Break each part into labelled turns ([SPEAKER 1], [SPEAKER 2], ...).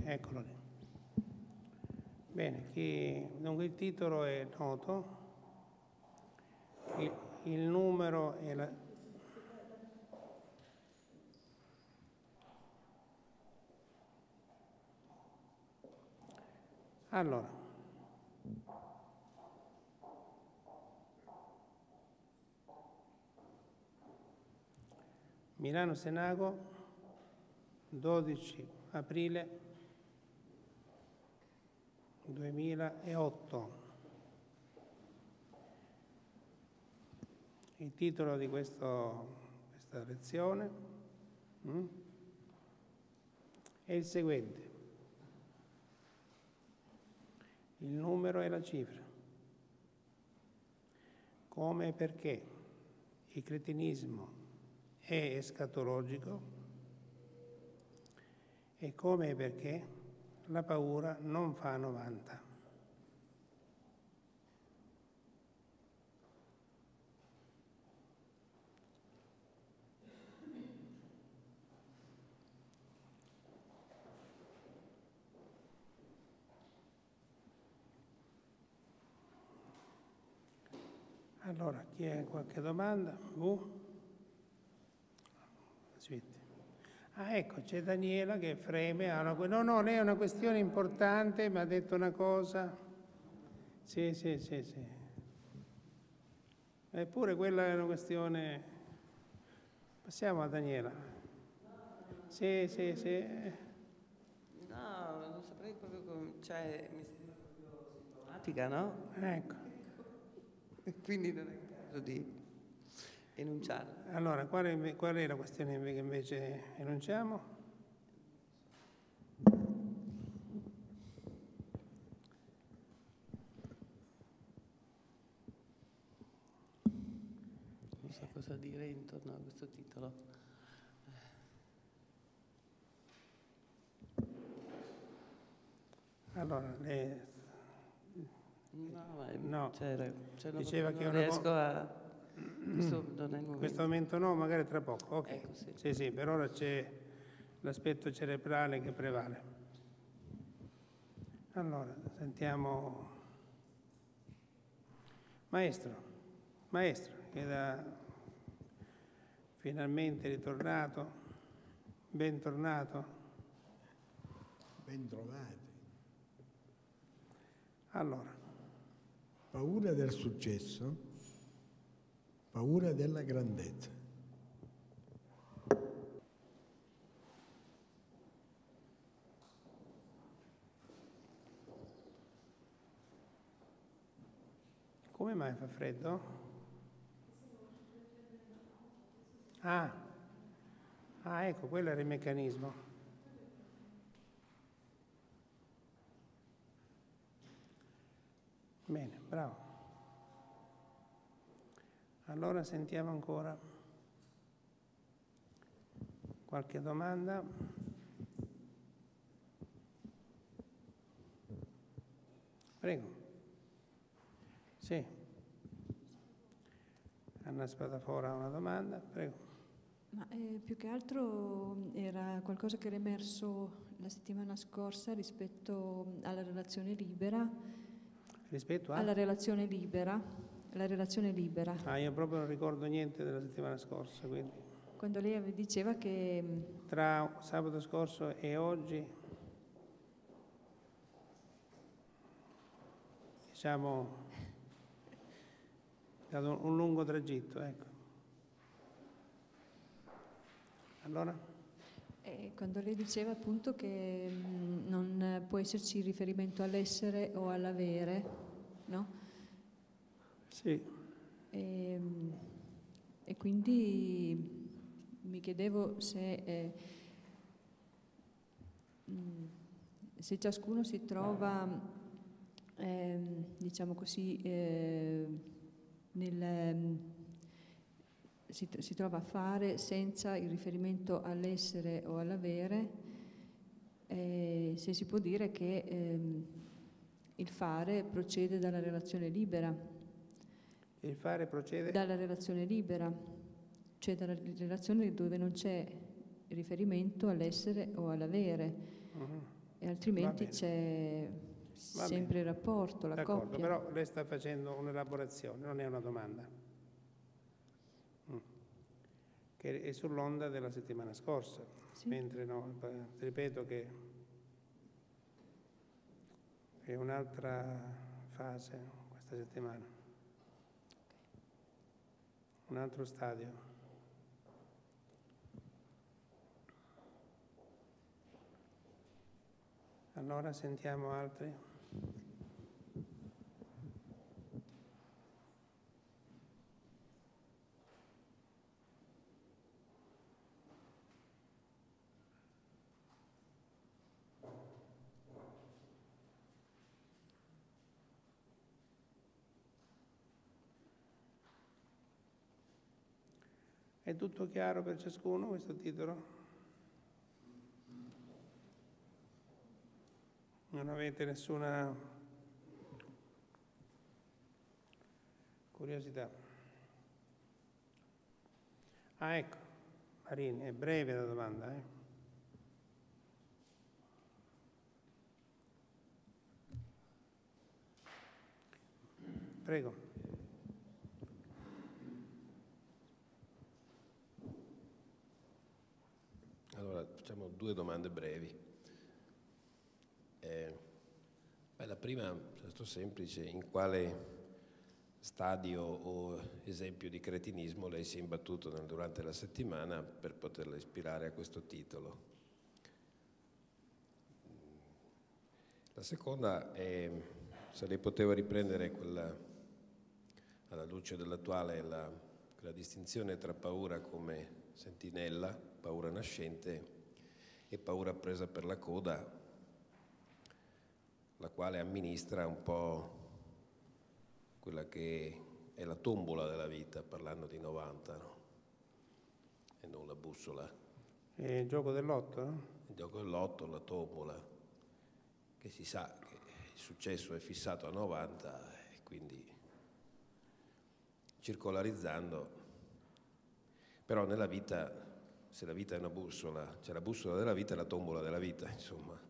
[SPEAKER 1] eccolo lì. Bene, dunque il titolo è noto, il numero è la... Allora, Milano Senago, 12 aprile 2008. Il titolo di questa lezione è il seguente: il numero e la cifra. Come e perché il cretinismo è escatologico e come e perché la paura non fa 90. Allora, chi ha qualche domanda? Aspetta. Ah, ecco, c'è Daniela che freme. No, lei ha una questione importante, mi ha detto una cosa. Sì. Eppure quella è una questione... Passiamo a Daniela. Sì.
[SPEAKER 2] No, non saprei proprio come... Cioè, mi sembra proprio simpatica, no?
[SPEAKER 1] Ecco.
[SPEAKER 2] Quindi non è il caso di enunciarla.
[SPEAKER 1] Allora, qual è la questione che invece enunciamo?
[SPEAKER 2] Non so cosa dire intorno a questo titolo.
[SPEAKER 1] Allora,
[SPEAKER 2] No,
[SPEAKER 1] diceva che
[SPEAKER 2] non riesco a... Questo non è il momento.
[SPEAKER 1] In questo momento no, magari tra poco. Ok.
[SPEAKER 2] Ecco,
[SPEAKER 1] Sì, per ora c'è l'aspetto cerebrale che prevale. Allora, sentiamo Maestro, che è finalmente ritornato, bentornato.
[SPEAKER 3] Bentrovati.
[SPEAKER 1] Allora.
[SPEAKER 3] Paura del successo, paura della grandezza.
[SPEAKER 1] Come mai fa freddo? Ah, ecco, quello era il meccanismo. Bene, bravo. Allora sentiamo ancora qualche domanda. Prego. Sì. Anna Spadafora ha una domanda, prego.
[SPEAKER 4] Ma più che altro era qualcosa che era emerso la settimana scorsa rispetto alla relazione libera.
[SPEAKER 1] Rispetto
[SPEAKER 4] alla relazione libera, la relazione libera.
[SPEAKER 1] Io proprio non ricordo niente della settimana scorsa, quindi.
[SPEAKER 4] Quando lei diceva che...
[SPEAKER 1] Tra sabato scorso e oggi, diciamo, è stato un lungo tragitto, ecco. Allora?
[SPEAKER 4] Quando lei diceva appunto che non può esserci riferimento all'essere o all'avere, no?
[SPEAKER 1] Sì.
[SPEAKER 4] E quindi mi chiedevo se ciascuno si trova, diciamo così, si trova a fare senza il riferimento all'essere o all'avere, se si può dire che il fare procede dalla relazione libera.
[SPEAKER 1] Il fare procede?
[SPEAKER 4] Dalla relazione libera, cioè dalla relazione dove non c'è riferimento all'essere o all'avere. e altrimenti c'è sempre il rapporto, la
[SPEAKER 1] D'accordo,
[SPEAKER 4] coppia.
[SPEAKER 1] però lei sta facendo un'elaborazione, non è una domanda. Che è sull'onda della settimana scorsa,
[SPEAKER 4] Sì.
[SPEAKER 1] mentre no, ripeto che è un'altra fase questa settimana, un altro stadio. Allora sentiamo altri. È tutto chiaro per ciascuno questo titolo? Non avete nessuna curiosità? Ah, ecco, Marini, è breve la domanda, eh? Prego.
[SPEAKER 5] Allora, facciamo 2 domande brevi. La prima, molto semplice: in quale stadio o esempio di cretinismo lei si è imbattuto durante la settimana per poterla ispirare a questo titolo? La seconda è se lei poteva riprendere quella, alla luce dell'attuale, quella distinzione tra paura come sentinella, paura nascente, e paura presa per la coda, la quale amministra un po' quella che è la tombola della vita, parlando di 90, no? E non la bussola.
[SPEAKER 1] È il gioco dell'otto, no?
[SPEAKER 5] Il gioco dell'otto, la tombola, che si sa che il successo è fissato a 90 e quindi circolarizzando. Però nella vita, se la vita è una bussola, c'è la bussola della vita e la tombola della vita, insomma.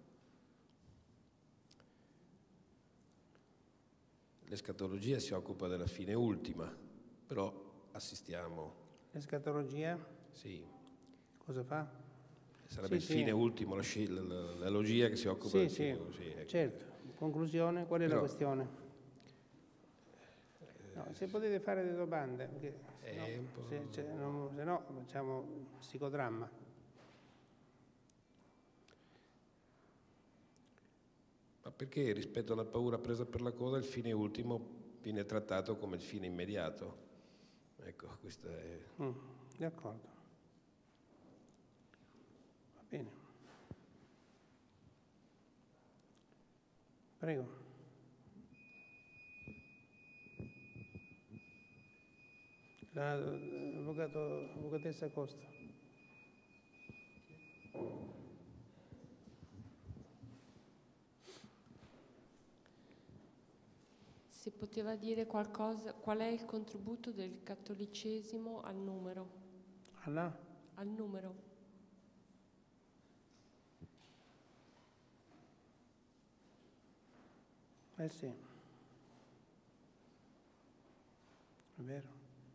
[SPEAKER 5] L'escatologia si occupa della fine ultima, però assistiamo...
[SPEAKER 1] L'escatologia?
[SPEAKER 5] Sì.
[SPEAKER 1] Cosa fa?
[SPEAKER 5] Sarebbe il fine ultimo, la logia che si occupa del fine.
[SPEAKER 1] Sì,
[SPEAKER 5] ecco.
[SPEAKER 1] certo. Conclusione, qual è la questione? No, se potete fare delle domande, perché se no facciamo psicodramma.
[SPEAKER 5] Ma perché rispetto alla paura presa per la coda il fine ultimo viene trattato come il fine immediato? Ecco, questo è...
[SPEAKER 1] D'accordo. Va bene. Prego. Avvocatessa Costa.
[SPEAKER 6] Se poteva dire qualcosa, qual è il contributo del cattolicesimo al numero?
[SPEAKER 1] Al
[SPEAKER 6] numero.
[SPEAKER 1] Sì, è vero.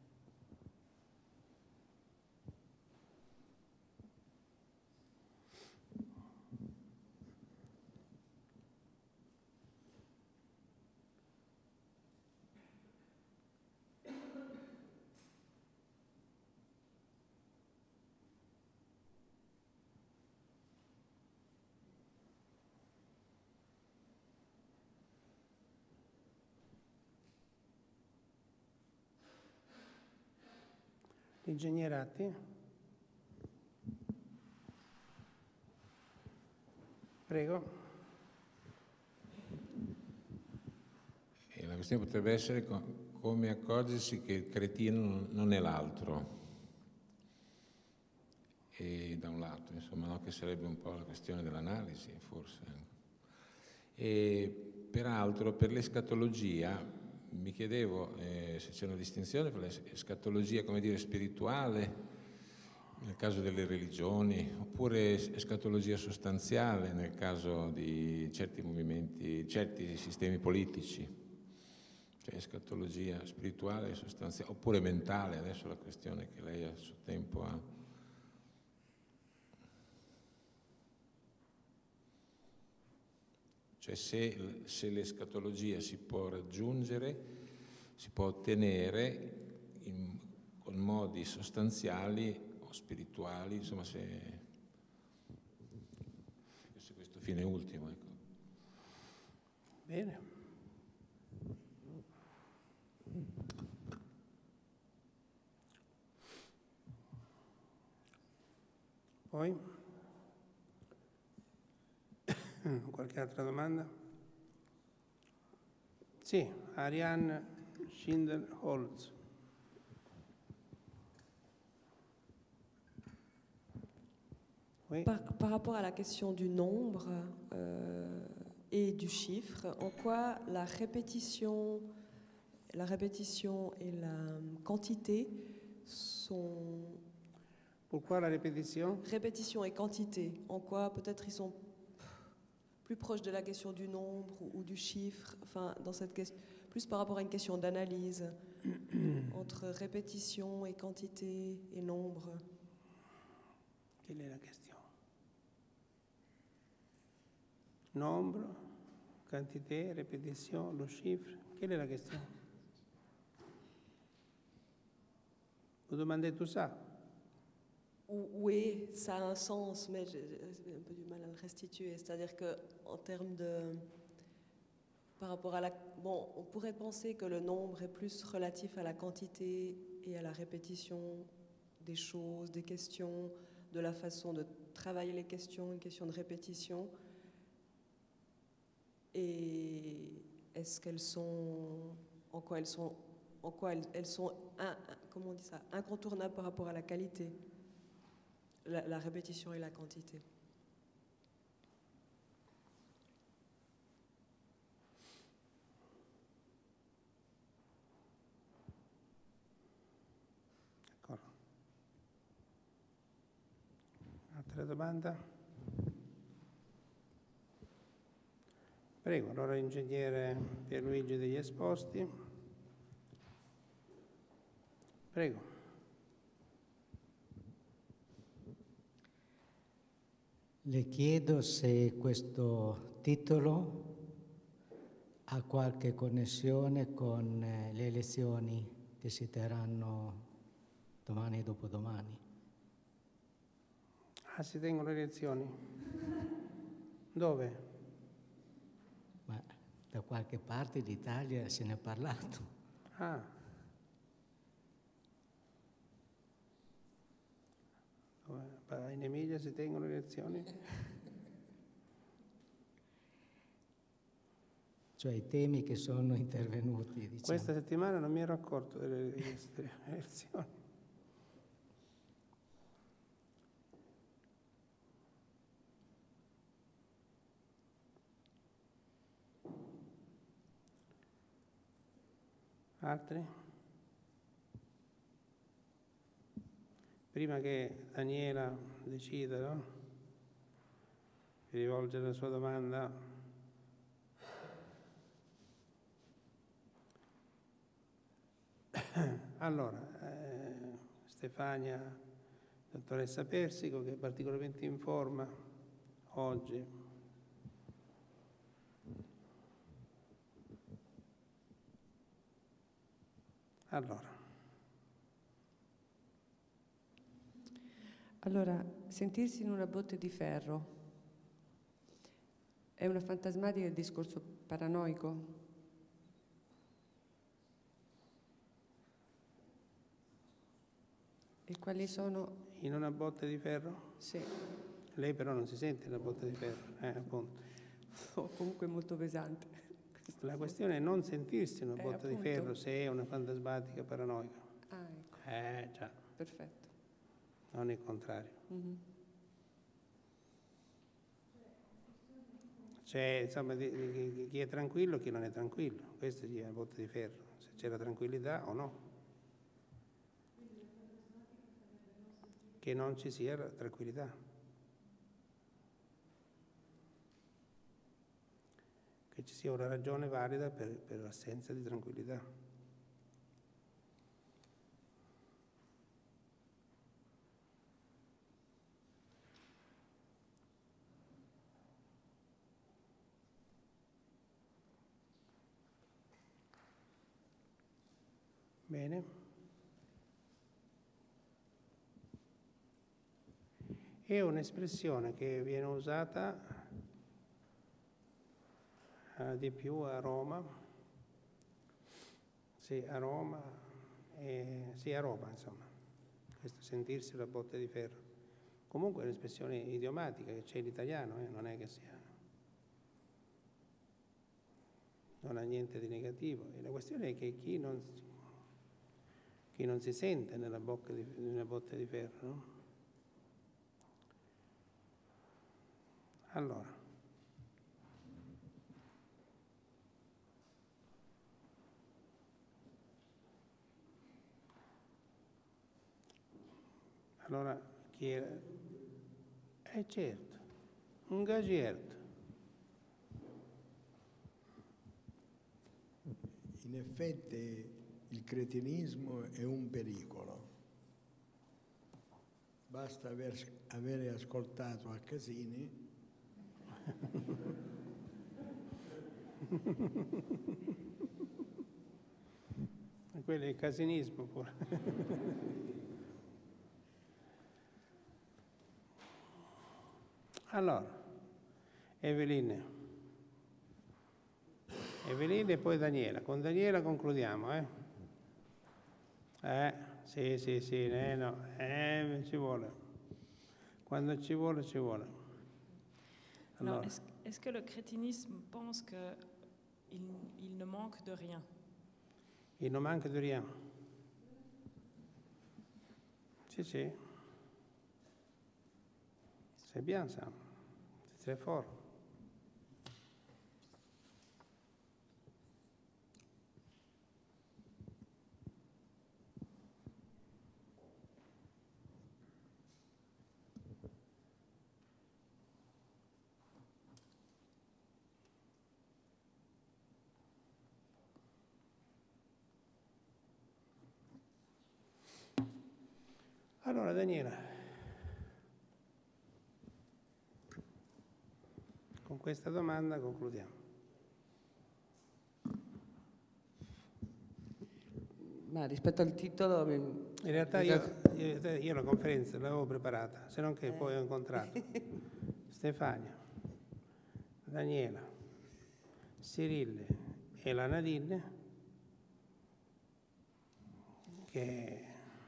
[SPEAKER 1] Ingegneratti? Prego.
[SPEAKER 7] La questione potrebbe essere come accorgersi che il cretino non è l'altro, e da un lato, insomma, no? Che sarebbe un po' la questione dell'analisi, forse. E peraltro, per l'escatologia, mi chiedevo se c'è una distinzione tra l'escatologia, come dire, spirituale, nel caso delle religioni, oppure escatologia sostanziale nel caso di certi movimenti, certi sistemi politici, cioè escatologia spirituale e sostanziale, oppure mentale, adesso la questione che lei a suo tempo ha. Cioè se l'escatologia si può raggiungere, si può ottenere con modi sostanziali o spirituali, insomma se questo fine ultimo. Ecco.
[SPEAKER 1] Bene. Poi? Qualche altra domanda? Sì, Ariane Schindler-Holz. Oui.
[SPEAKER 8] Par rapport à la question du nombre et du chiffre, en quoi la répétition et la quantité sont...
[SPEAKER 1] Pourquoi la répétition?
[SPEAKER 8] Répétition et quantité, en quoi peut-être ils sont plus proches de la question du nombre ou du chiffre, enfin dans cette question, plus par rapport à une question d'analyse entre répétition et quantité et nombre.
[SPEAKER 1] Quelle est la question? Nombre, quantité, répétition, le chiffre. Quelle est la question? Vous demandez tout ça?
[SPEAKER 8] Oui, ça a un sens, mais j'ai un peu du mal à le restituer. C'est-à-dire qu'en termes de... Par rapport à la... Bon, on pourrait penser que le nombre est plus relatif à la quantité et à la répétition des choses, des questions, de la façon de travailler les questions, une question de répétition. Et est-ce qu'elles sont... En quoi elles sont comment on dit ça, incontournables par rapport à la qualité, la répétition et la quantité.
[SPEAKER 1] D'accord. Altra domanda? Prego, allora ingegnere Pierluigi degli Esposti. Prego.
[SPEAKER 9] Le chiedo se questo titolo ha qualche connessione con le elezioni che si terranno domani e dopodomani.
[SPEAKER 1] Ah, si tengono le elezioni? Dove?
[SPEAKER 9] Ma da qualche parte d'Italia se ne è parlato.
[SPEAKER 1] Ah. In Emilia si tengono le elezioni?
[SPEAKER 9] Cioè i temi che sono intervenuti, diciamo.
[SPEAKER 1] Questa settimana non mi ero accorto delle elezioni. Altri? Prima che Daniela decida, no? Di rivolgere la sua domanda. Allora, Stefania, dottoressa Persico, che è particolarmente in forma oggi.
[SPEAKER 2] Allora, sentirsi in una botte di ferro è una fantasmatica del discorso paranoico? E quali sono...
[SPEAKER 1] In una botte di ferro?
[SPEAKER 2] Sì.
[SPEAKER 1] Lei però non si sente in una botte di ferro, appunto.
[SPEAKER 2] O comunque molto pesante.
[SPEAKER 1] La questione è non sentirsi in una botta
[SPEAKER 2] appunto.
[SPEAKER 1] di ferro se è una fantasmatica paranoica.
[SPEAKER 2] Ah, ecco.
[SPEAKER 1] Già.
[SPEAKER 2] Perfetto.
[SPEAKER 1] Non il contrario.
[SPEAKER 2] Mm-hmm.
[SPEAKER 1] Cioè, insomma, chi è tranquillo e chi non è tranquillo. Questo è la botte di ferro. Se c'è la tranquillità o no. che non ci sia tranquillità. Che ci sia una ragione valida per l'assenza di tranquillità. Bene. È un'espressione che viene usata di più a Roma, sì, a Roma, sì, a Roma, insomma, questo sentirsi la botte di ferro. Comunque è un'espressione idiomatica che c'è in italiano, non è che sia, non ha niente di negativo. E la questione è che chi non si sente nella botte di ferro, no? Allora chi era? Certo, un gagerto.
[SPEAKER 3] In effetti il cretinismo è un pericolo. Basta avere ascoltato a Casini
[SPEAKER 1] Quello è il casinismo pure. Allora, Eveline e poi Daniela. Con Daniela concludiamo, Sì, no, ci vuole. Quando ci vuole, ci vuole. Allora.
[SPEAKER 10] Alors, est-ce que le crétinisme pense qu'il ne manque de rien?
[SPEAKER 1] Il ne manque de rien. Sì. C'est bien ça. C'est très fort. Allora, Daniela, con questa domanda concludiamo.
[SPEAKER 2] Ma rispetto al titolo...
[SPEAKER 1] In realtà io la conferenza l'avevo preparata, se non che poi ho incontrato Stefania, Daniela, Cyrille e la Nadine, che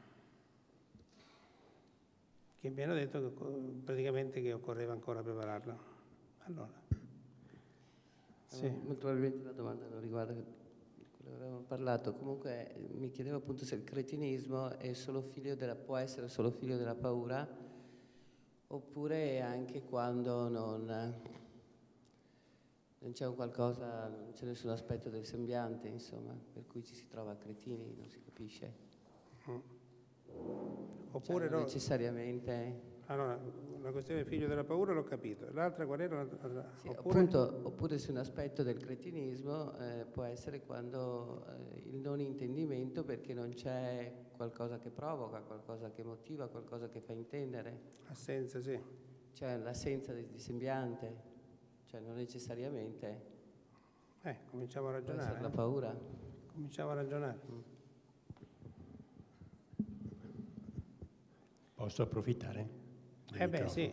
[SPEAKER 1] mi hanno detto praticamente che occorreva ancora prepararla. Allora, sì.
[SPEAKER 2] Molto probabilmente la domanda non riguarda quello che avevamo parlato. Comunque mi chiedevo appunto se il cretinismo è solo può essere solo figlio della paura, oppure anche quando non c'è un qualcosa, non c'è nessun aspetto del sembiante, insomma, per cui ci si trova cretini, non si capisce.
[SPEAKER 1] Oppure
[SPEAKER 2] non necessariamente.
[SPEAKER 1] Allora, la questione del figlio della paura l'ho capito. L'altra qual era?
[SPEAKER 2] Sì, oppure se un aspetto del cretinismo può essere quando il non intendimento perché non c'è qualcosa che provoca, qualcosa che motiva, qualcosa che fa intendere.
[SPEAKER 1] Assenza, sì.
[SPEAKER 2] Cioè l'assenza di sembiante, cioè non necessariamente.
[SPEAKER 1] Cominciamo a ragionare.
[SPEAKER 2] Può essere la paura.
[SPEAKER 1] Cominciamo a ragionare.
[SPEAKER 11] Posso approfittare?
[SPEAKER 1] Sì.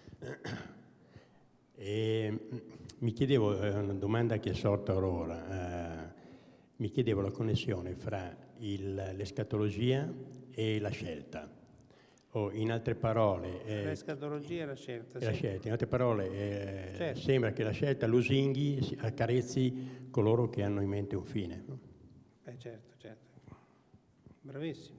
[SPEAKER 11] Mi chiedevo, una domanda che è sorta ora, mi chiedevo la connessione fra l'escatologia e la scelta. O in altre parole...
[SPEAKER 1] l'escatologia e la scelta,
[SPEAKER 11] La scelta. In altre parole,
[SPEAKER 1] certo.
[SPEAKER 11] Sembra che la scelta lusinghi, accarezzi coloro che hanno in mente un fine. No?
[SPEAKER 1] Certo. Bravissimo.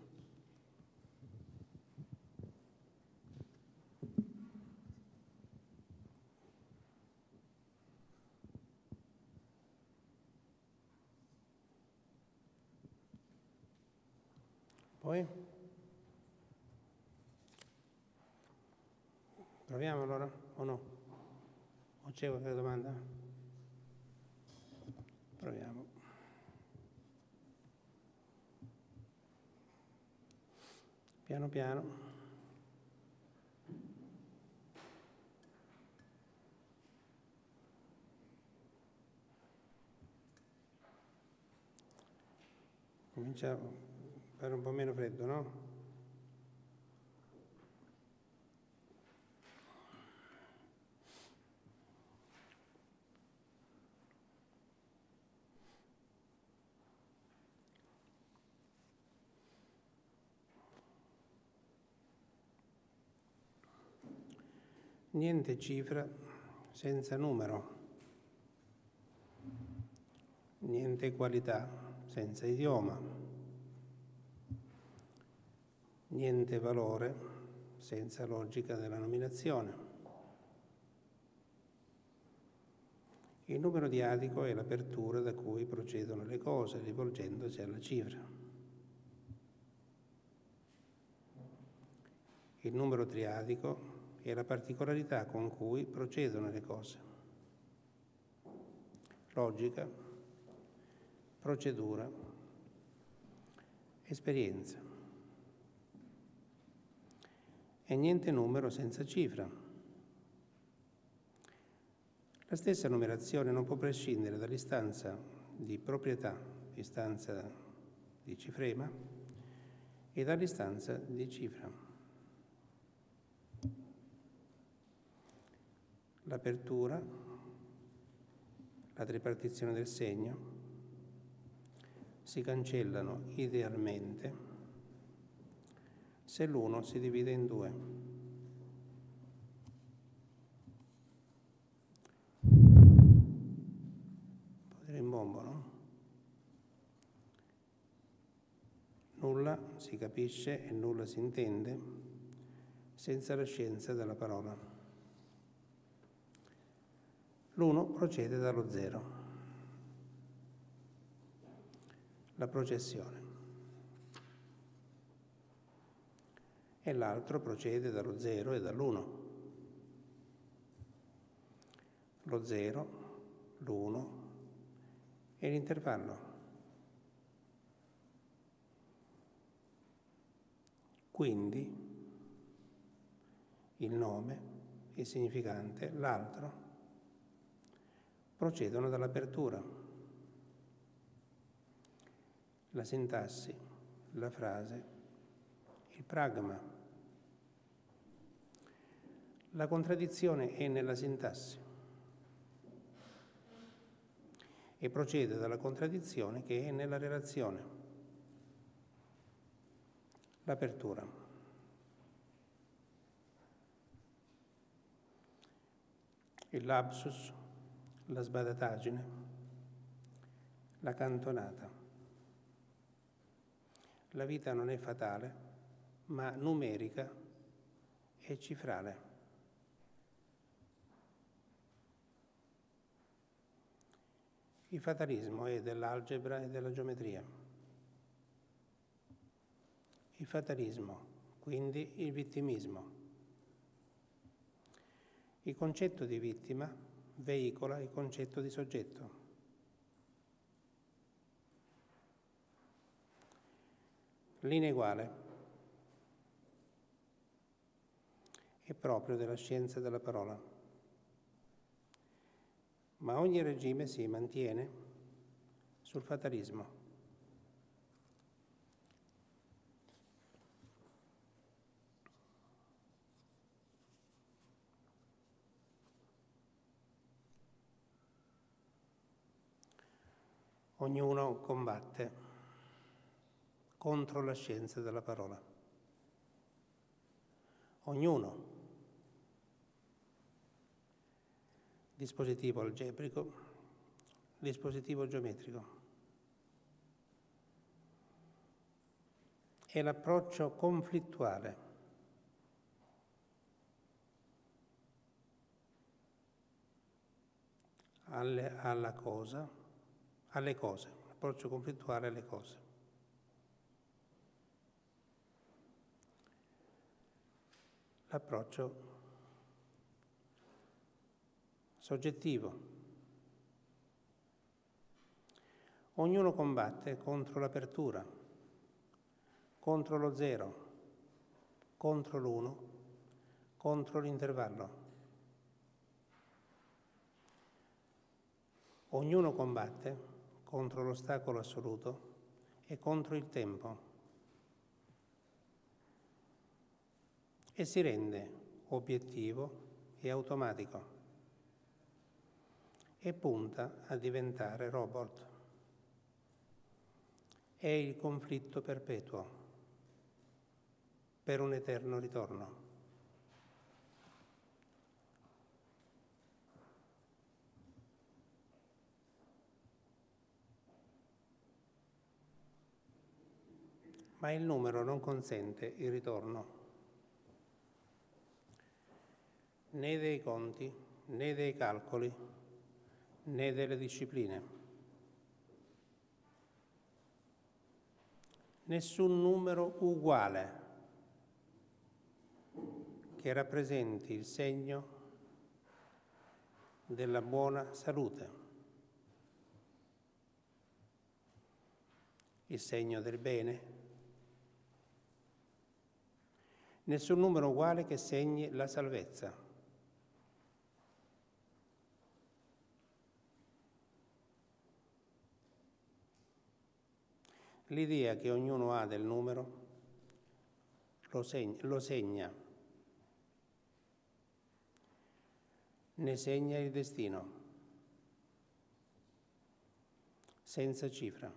[SPEAKER 1] Poi? Proviamo allora o no? O c'è qualche domanda? Proviamo. Piano piano. Comincia a fare un po' meno freddo, no? Niente cifra senza numero, niente qualità senza idioma, niente valore senza logica della nominazione. Il numero diadico è l'apertura da cui procedono le cose, rivolgendosi alla cifra. Il numero triadico è la particolarità con cui procedono le cose. Logica, procedura, esperienza. E niente numero senza cifra. La stessa numerazione non può prescindere dall'istanza di proprietà, istanza di cifrema, e dall'istanza di cifra. L'apertura, la tripartizione del segno, si cancellano idealmente se l'uno si divide in due. Un po' di rimbombo, no? Nulla si capisce e nulla si intende senza la scienza della parola. L'uno procede dallo zero, la processione, e l'altro procede dallo zero e dall'uno. Lo zero, l'uno e l'intervallo. Quindi il nome, il significante, l'altro procedono dall'apertura. La sintassi, la frase, il pragma. La contraddizione è nella sintassi e procede dalla contraddizione che è nella relazione. L'apertura. Il lapsus, la sbadataggine, la cantonata. La vita non è fatale, ma numerica e cifrale. Il fatalismo è dell'algebra e della geometria. Il fatalismo, quindi il vittimismo. Il concetto di vittima veicola il concetto di soggetto. L'ineguale è proprio della scienza della parola, ma ogni regime si mantiene sul fatalismo. Ognuno combatte contro la scienza della parola. Ognuno. Dispositivo algebrico, dispositivo geometrico. È l'approccio conflittuale. Alle cose, l'approccio conflittuale alle cose. L'approccio soggettivo. Ognuno combatte contro l'apertura, contro lo zero, contro l'uno, contro l'intervallo. Ognuno combatte contro l'ostacolo assoluto e contro il tempo e si rende obiettivo e automatico e punta a diventare robot. È il conflitto perpetuo per un eterno ritorno. Ma il numero non consente il ritorno né dei conti, né dei calcoli, né delle discipline. Nessun numero uguale che rappresenti il segno della buona salute, il segno del bene. Nessun numero uguale che segni la salvezza. L'idea che ognuno ha del numero lo segna, ne segna il destino, senza cifra.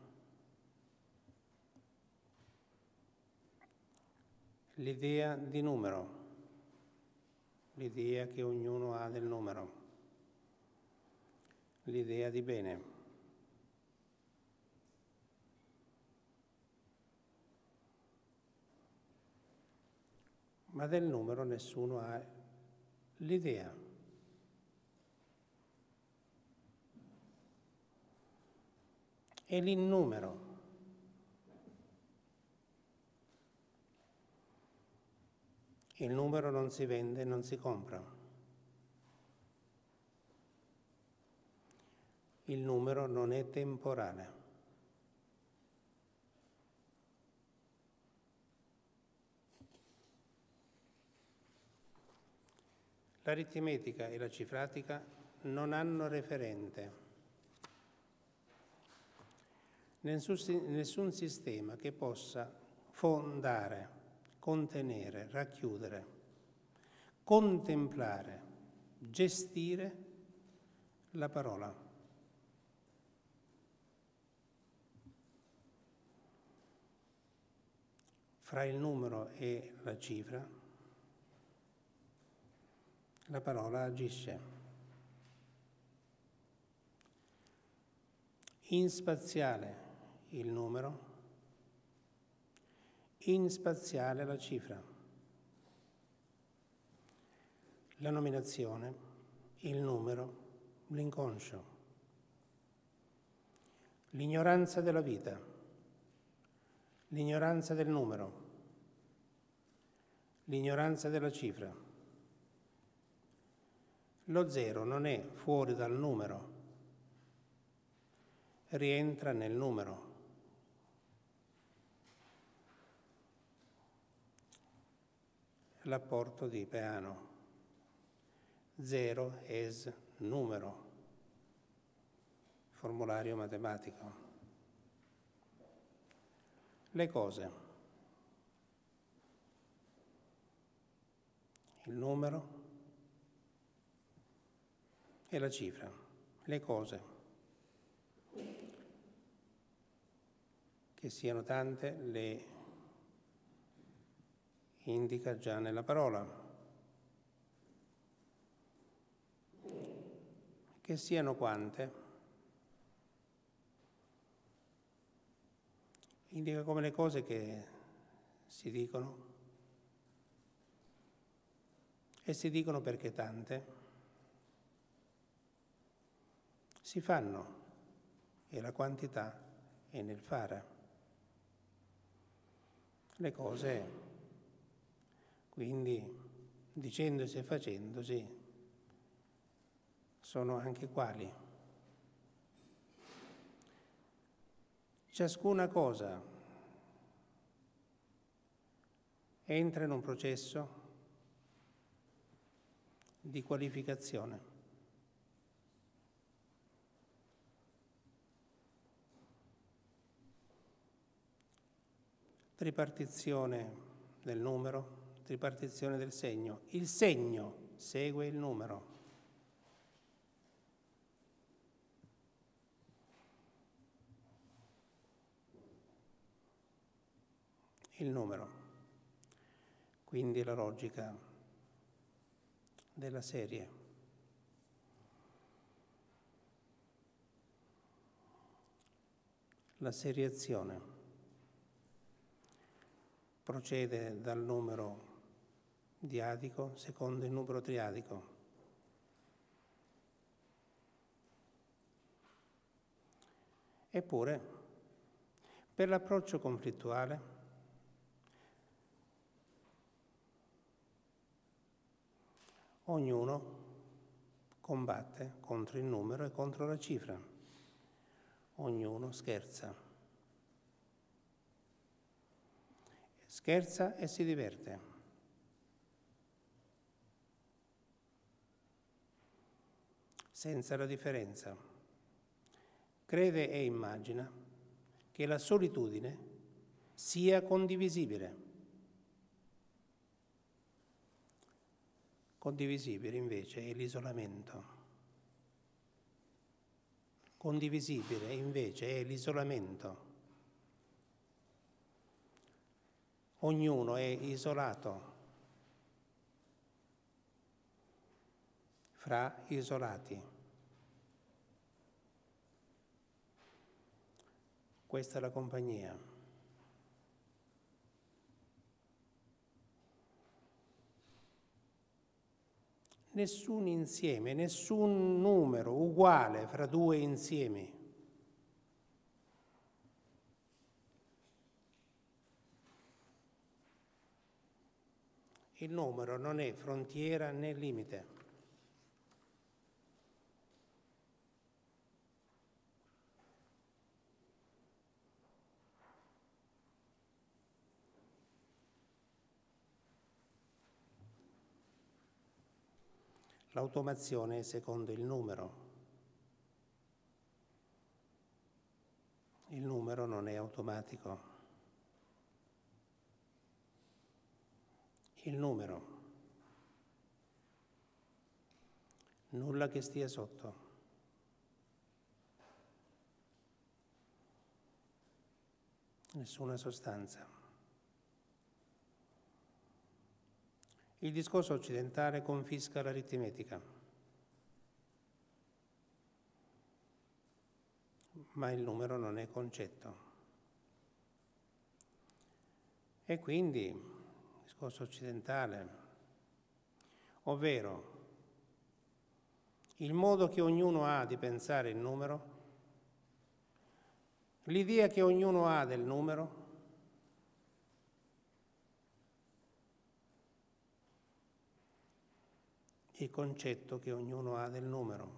[SPEAKER 1] L'idea di numero, l'idea che ognuno ha del numero, l'idea di bene. Ma del numero nessuno ha l'idea. È l'innumero. Il numero non si vende, non si compra. Il numero non è temporale. L'aritmetica e la cifratica non hanno referente. Nessun sistema che possa fondare, contenere, racchiudere, contemplare, gestire la parola. Fra il numero e la cifra, la parola agisce. Inspaziale il numero, inspaziale la cifra. La nominazione, il numero, l'inconscio. L'ignoranza della vita, l'ignoranza del numero, l'ignoranza della cifra. Lo zero non è fuori dal numero, rientra nel numero. L'apporto di Peano. Zero es numero. Formulario matematico. Le cose. Il numero e la cifra, le cose, che siano tante le indica già nella parola, che siano quante, indica come le cose che si dicono, e si dicono perché tante si fanno, e la quantità è nel fare. Le cose, quindi, dicendosi e facendosi, sono anche quali? Ciascuna cosa entra in un processo di qualificazione. Tripartizione del numero, tripartizione del segno. Il segno segue il numero. Il numero. Quindi la logica della serie. La seriazione procede dal numero diadico secondo il numero triadico. Eppure, per l'approccio conflittuale, ognuno combatte contro il numero e contro la cifra. Ognuno scherza. Scherza e si diverte. Senza la differenza. Crede e immagina che la solitudine sia condivisibile. Condivisibile invece è l'isolamento. Condivisibile invece è l'isolamento. Ognuno è isolato fra isolati. Questa è la compagnia. Nessun insieme, nessun numero uguale fra due insiemi. Il numero non è frontiera né limite. L'automazione è secondo il numero. Il numero non è automatico. Il numero. Nulla che stia sotto. Nessuna sostanza. Il discorso occidentale confisca l'aritmetica, ma il numero non è concetto. E quindi il discorso occidentale, ovvero il modo che ognuno ha di pensare il numero, l'idea che ognuno ha del numero, il concetto che ognuno ha del numero,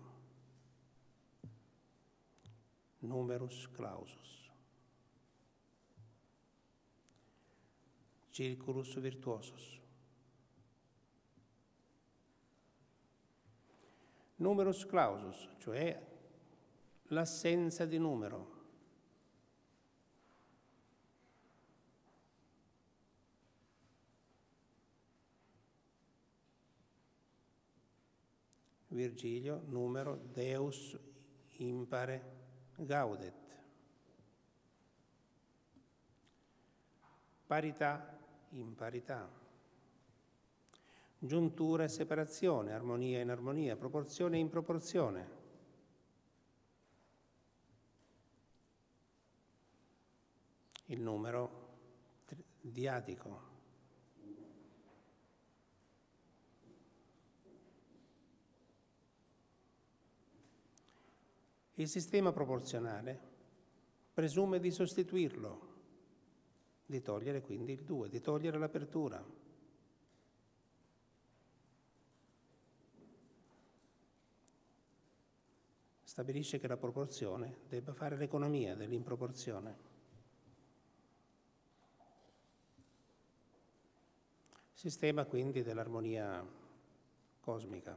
[SPEAKER 1] numerus clausus, circulus virtuosus. Numerus clausus, cioè l'assenza di numero. Virgilio, numero, Deus impare gaudet. Parità, imparità. Giuntura e separazione, armonia in armonia, proporzione in proporzione. Il numero diadico. Il sistema proporzionale presume di sostituirlo, di togliere quindi il 2, di togliere l'apertura. stabilisce che la proporzione debba fare l'economia dell'improporzione. Sistema quindi dell'armonia cosmica.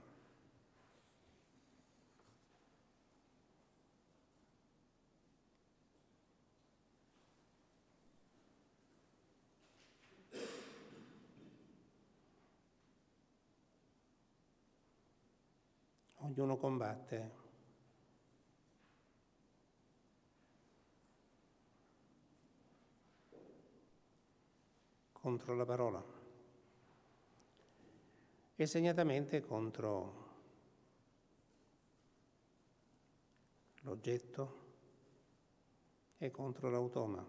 [SPEAKER 1] Ognuno combatte contro la parola e segnatamente contro l'oggetto e contro l'automa.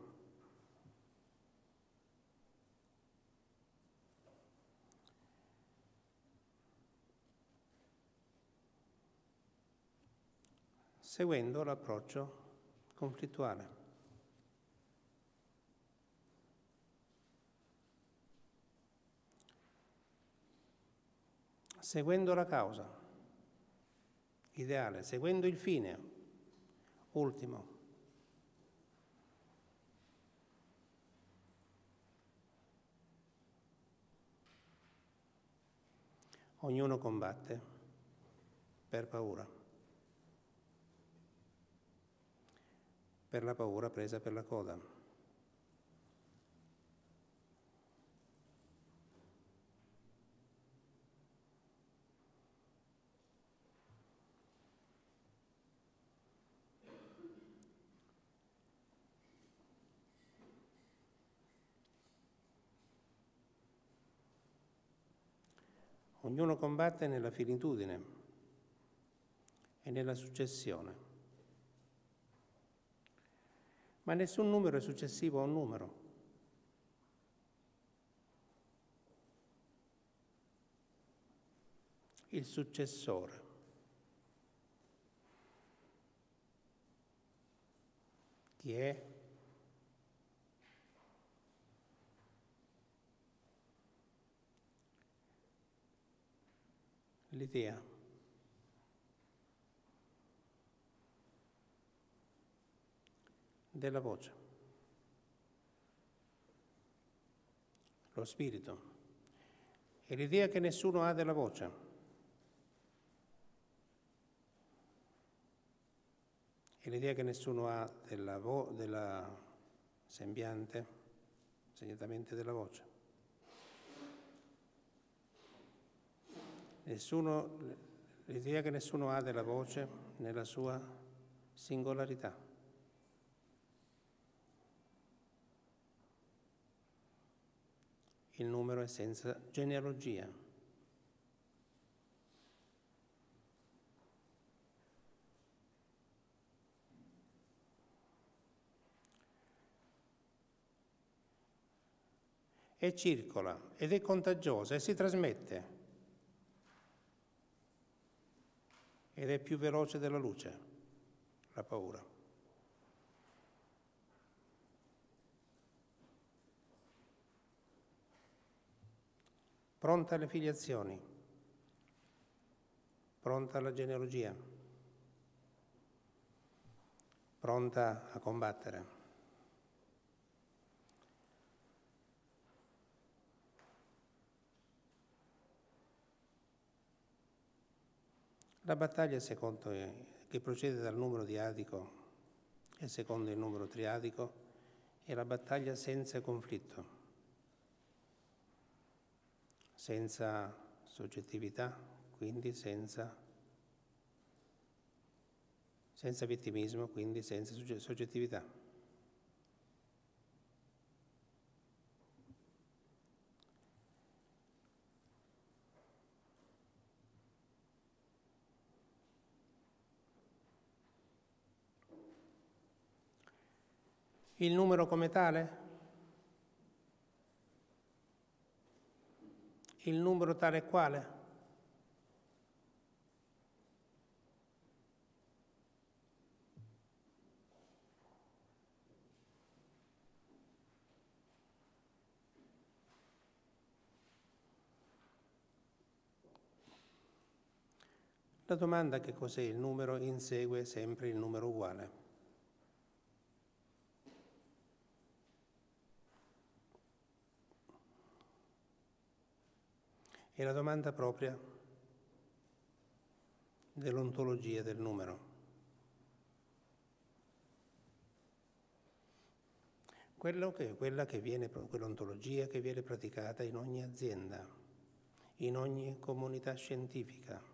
[SPEAKER 1] Seguendo l'approccio conflittuale. Seguendo la causa ideale, seguendo il fine ultimo. Ognuno combatte per paura. Per la paura presa per la coda. Ognuno combatte nella finitudine e nella successione. Ma nessun numero è successivo a un numero. Il successore. Chi è? L'idea. Della voce, lo spirito, e l'idea che nessuno ha della voce. E l'idea che nessuno ha della sembiante, segnatamente della voce. L'idea che nessuno ha della voce nella sua singolarità. Il numero è senza genealogia. E circola ed è contagiosa e si trasmette ed è più veloce della luce, la paura. Pronta alle filiazioni, pronta alla genealogia, pronta a combattere. La battaglia che procede dal numero diadico e secondo il numero triadico è la battaglia senza conflitto, senza soggettività, quindi senza vittimismo, quindi senza soggettività. Il numero come tale? Il numero tale e quale? La domanda che cos'è il numero insegue sempre il numero uguale. È la domanda propria dell'ontologia del numero. Quell'ontologia che viene praticata in ogni azienda, in ogni comunità scientifica.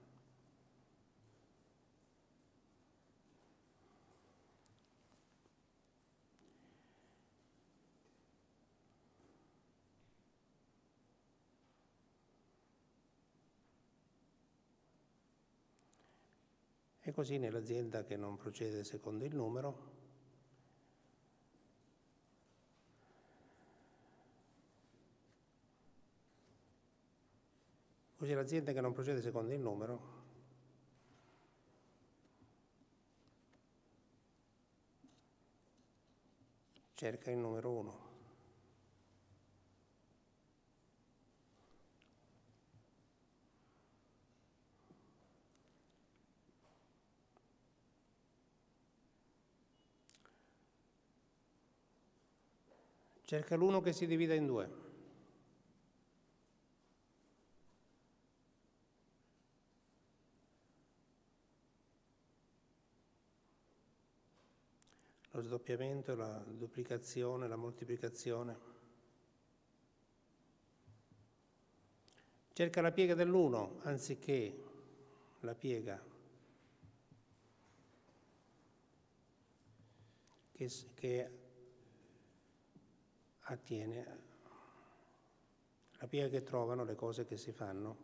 [SPEAKER 1] E così nell'azienda che non procede secondo il numero, cerca il numero 1. Cerca l'uno che si divida in 2. Lo sdoppiamento, la duplicazione, la moltiplicazione. Cerca la piega dell'1 anziché la piega che attiene, la piega che trovano le cose che si fanno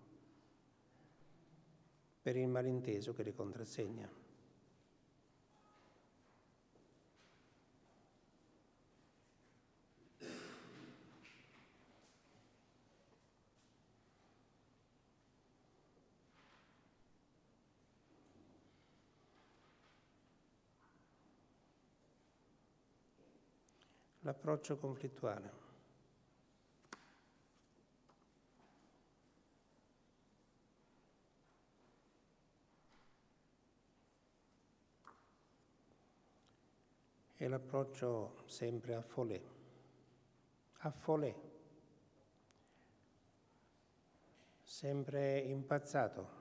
[SPEAKER 1] per il malinteso che le contrassegna. L'approccio conflittuale. È l'approccio sempre affolé, sempre impazzato.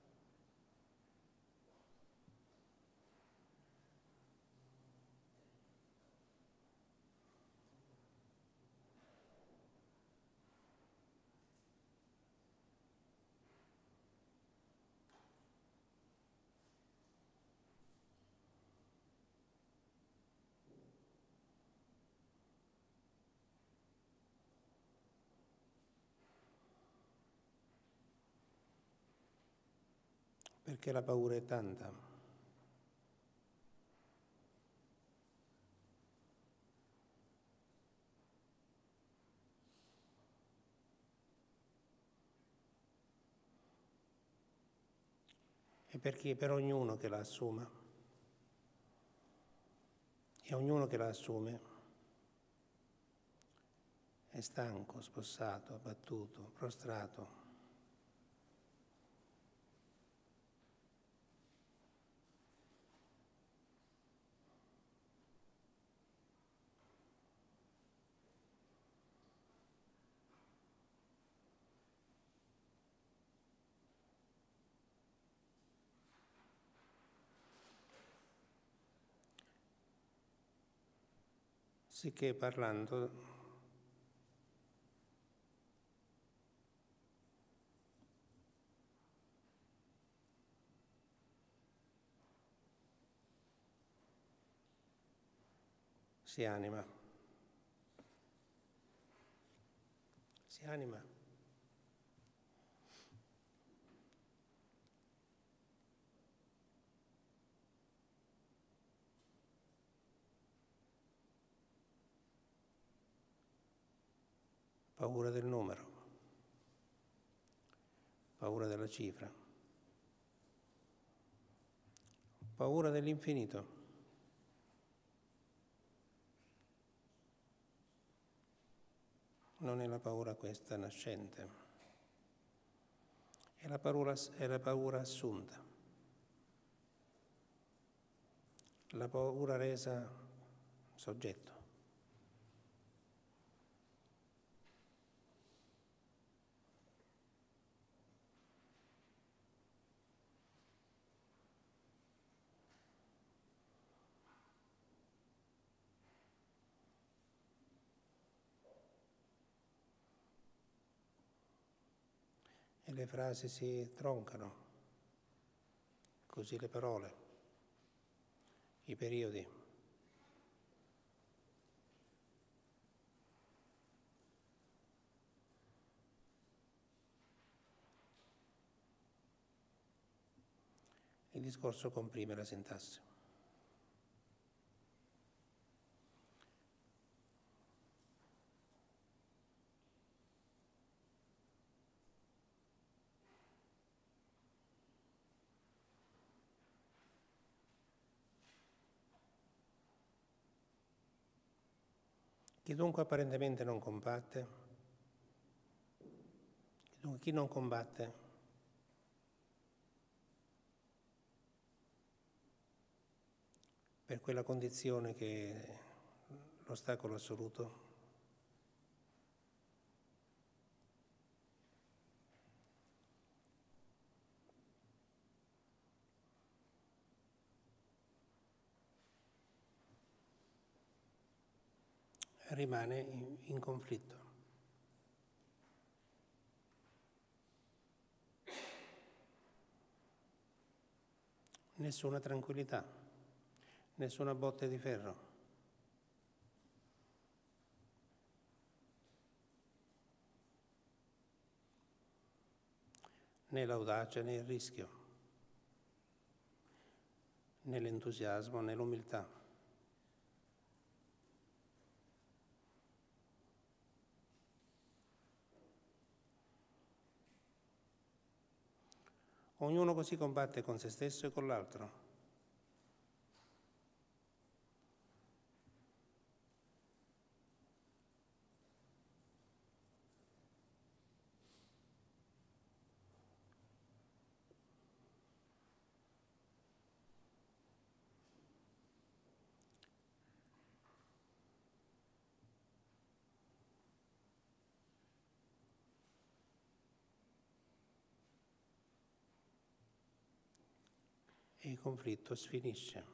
[SPEAKER 1] Perché la paura è tanta. E perché per ognuno che la assuma, e ognuno che la assume è stanco, spossato, abbattuto, prostrato. Sicché parlando si anima. Paura del numero, paura della cifra, paura dell'infinito. Non è la paura questa nascente, è la paura assunta. la paura resa soggetto. E le frasi si troncano, così le parole, i periodi. Il discorso comprime la sintassi. Chi dunque apparentemente non combatte, chi non combatte, per quella condizione che è l'ostacolo assoluto, rimane in conflitto. Nessuna tranquillità, nessuna botte di ferro. Né l'audacia né il rischio, né l'entusiasmo né l'umiltà. Ognuno così combatte con se stesso e con l'altro. E il conflitto sfinisce.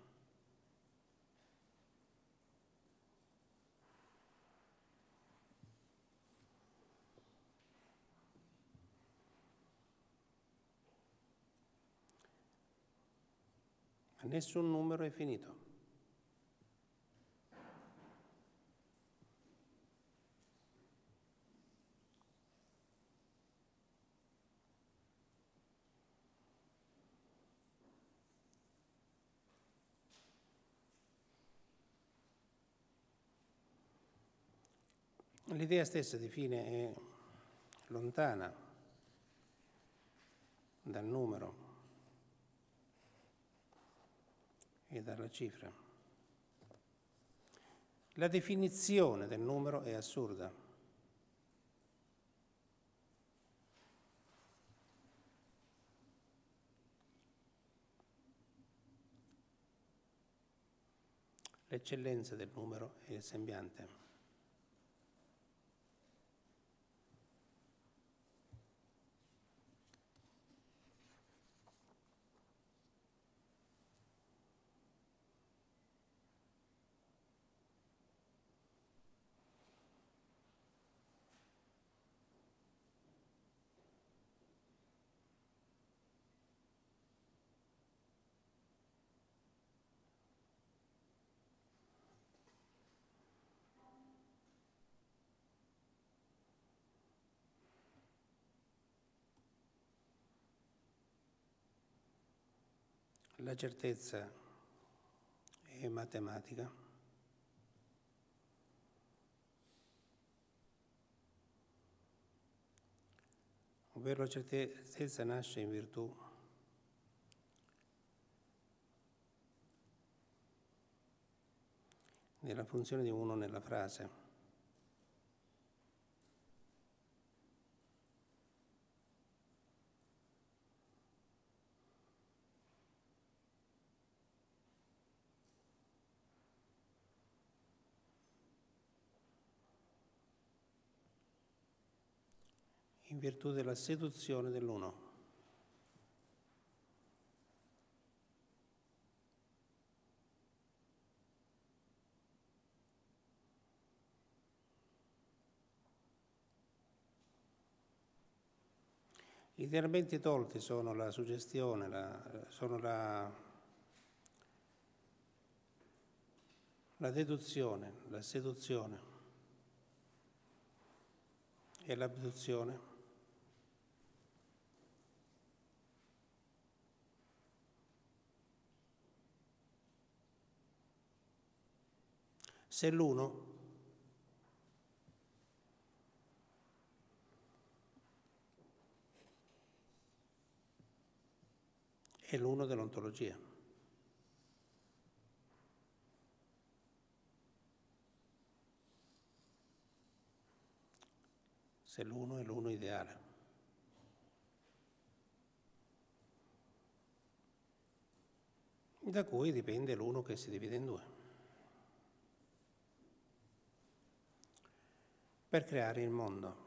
[SPEAKER 1] Nessun numero è finito. L'idea stessa di fine è lontana dal numero e dalla cifra. La definizione del numero è assurda. L'eccellenza del numero è il sembiante. La certezza è matematica, ovvero la certezza nasce in virtù della funzione di uno nella frase. in virtù della seduzione dell'uno. I elementi tolti sono la suggestione, la deduzione, la seduzione e l'abduzione. Se l'uno è l'uno dell'ontologia. Se l'uno è l'uno ideale. Da cui dipende l'uno che si divide in due. Per creare il mondo.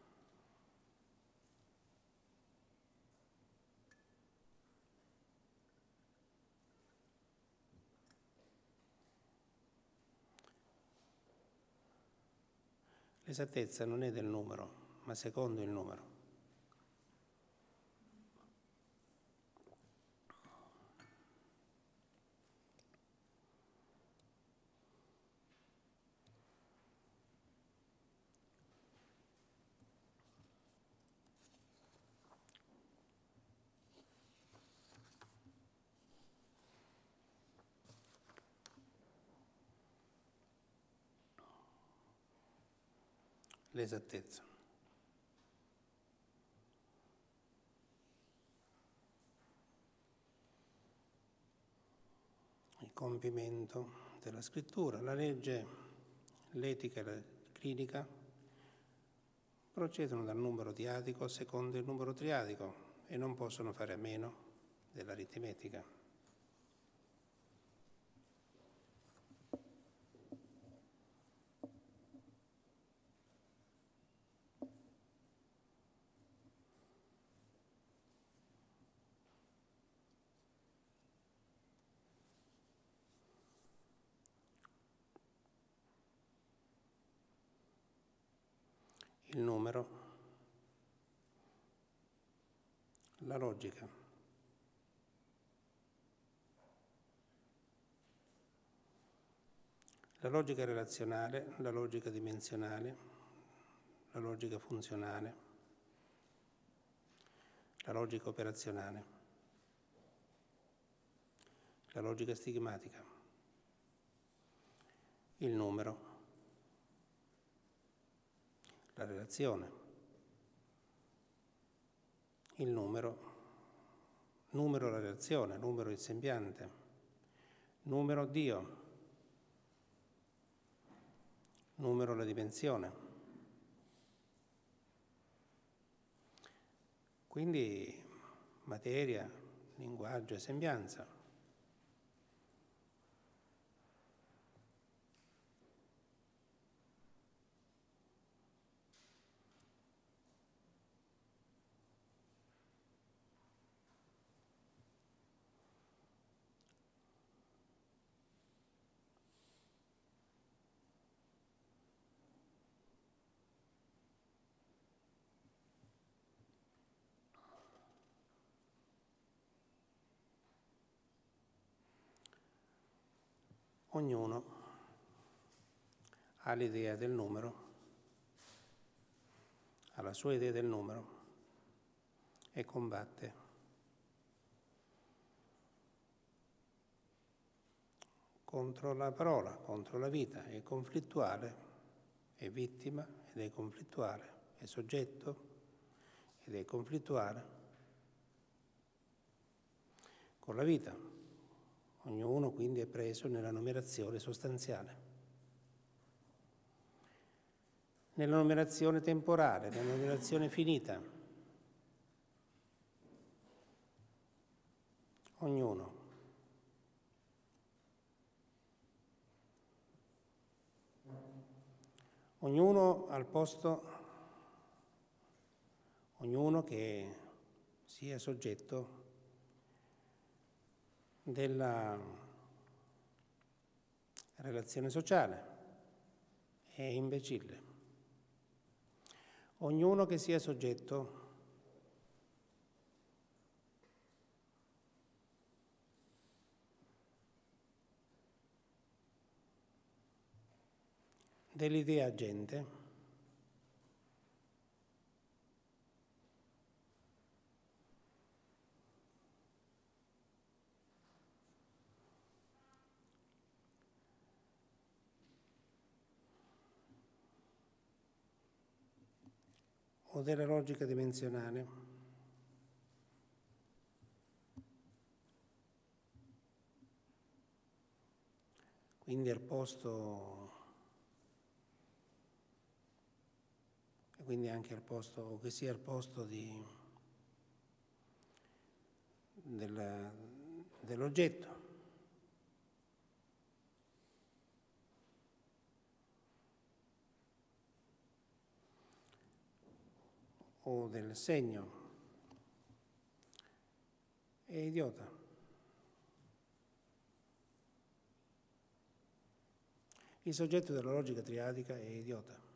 [SPEAKER 1] L'esattezza non è del numero, ma secondo il numero. L'esattezza. Il compimento della scrittura, la legge, l'etica e la clinica procedono dal numero diadico secondo il numero triadico e non possono fare a meno dell'aritmetica. Il numero, la logica, la logica relazionale, la logica dimensionale, la logica funzionale, la logica operazionale, la logica stigmatica, il numero, la relazione, il numero la relazione, numero il sembiante, numero Dio, numero la dimensione. Quindi materia, linguaggio e sembianza. Ognuno ha l'idea del numero, ha la sua idea del numero e combatte contro la parola, contro la vita, è conflittuale, è vittima ed è conflittuale, è soggetto ed è conflittuale con la vita. Ognuno quindi è preso nella numerazione sostanziale, nella numerazione temporale, nella numerazione finita. Ognuno. Ognuno al posto ognuno che sia soggetto della relazione sociale è imbecille. Ognuno che sia soggetto dell'idea agente o della logica dimensionale quindi al posto, e quindi anche al posto, o che sia al posto dell'oggetto. O del segno, è idiota. Il soggetto della logica triadica è idiota.